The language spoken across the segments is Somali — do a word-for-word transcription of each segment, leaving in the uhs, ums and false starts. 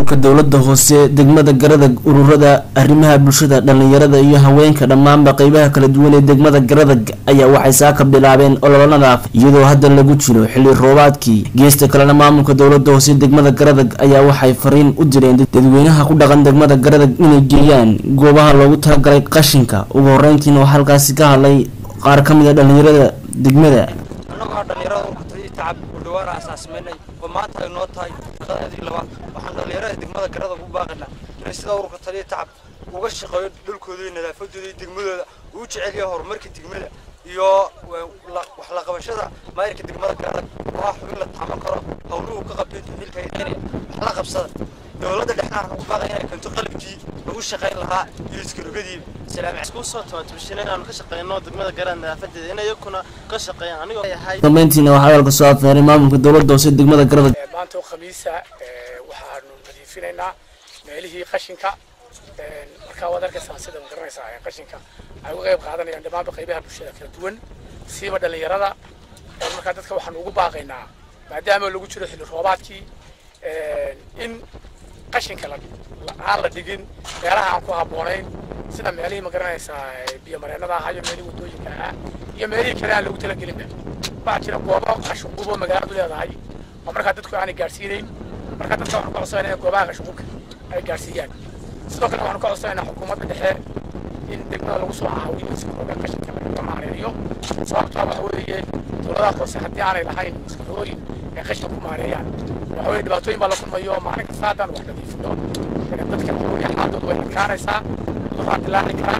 maamulka dowladda hoose degmada Garadag ururada arrimaha bulshada dhalinyarada iyo haweenka dhammaanba qaybaha kala duwan ee degmada Garadag ayaa waxay saaka bilaabeen olole nadaaf iyadoo hadda lagu jiro xilli roobaadkii geesta kalena maamulka dowladda hoose degmada Garadag ayaa waxay fariin u direen dadweynaha ku dhaqan degmada Garadag inay geeyaan goobaha loogu talagalay qashinka ugu horeyntiina waxa halkaas ka hadlay qaar ka mid ah dhalinyarada degmada تعب ودوار أساس مني وما تاي نوتاي هذه لوا وحنا اللي رأي دقمة كرده وباقنا نسيت أورك الطريق تعب وقش قيد دول كذين لا فدوا دقمة ووجه عليه هرمرك دقمة يا وحلاقة وشذا ما يرك دقمة كرده واحد ولا تعمل كره هولو كقبل تنزل كيدني حلاقة بصدر دولة اللي إحنا وباقنا كنت قلبي وقش قيد لها يذكر قديم سلام عليكم صوت وتمشينا نقش قينا دقمة كرده فدوا هنا يكون قش قينا أنا هاي ضمنتينا وحاول قصات ثاني maamulka dowladda hoose degmada Garadag maanta oo khamiisa ee waxaanu nadiifinaynaa meelihii qashinka ee marka wada arkaysan sida ma garanaysaa ee qashinka ay uga qayb qaadanayaan dhammaan qaybaha bulshada kala duwan siiba dhalinyarada ee marka dadka waxaan ugu baaqaynaa maadaama lagu jiro xilli roobaadkii ee in qashinka la aan la dhigin meelaha aan ku habboonayn sida meelihii ma garanaysaa biyo mareenada ah iyo meelihii wadooyinka ah iyo meelihii kale aan lagu talagelin baajira goobo qashin qubo magaalada leedahay oo marka dadku aan gaarsiinayn marka dadka waxaan ku codsanaynaa goobaha qashin qubka ay gaarsiiyaan sidoo kale waxaan ku codsanaynaa xukuumadda dhexe in degmada lagu soo caawiyo si goobaha qashinka laga maareeyo sababtoo ah waxa weeye dowladaha hoose haddii aanay lahayn mas'uuliyooyin ay qashin ku maareeyaan waxa weeye dhibaatooyin baa la kulmayo maalin kasta haddaan wax nadiifino dadka xaaladoodu way adkaanaysaa waxaa dilaaci karaa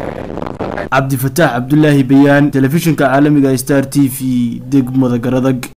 عبد الفتاح عبد الله بيان تلفزيون كعالمي ستار تي في دقمة Garadag.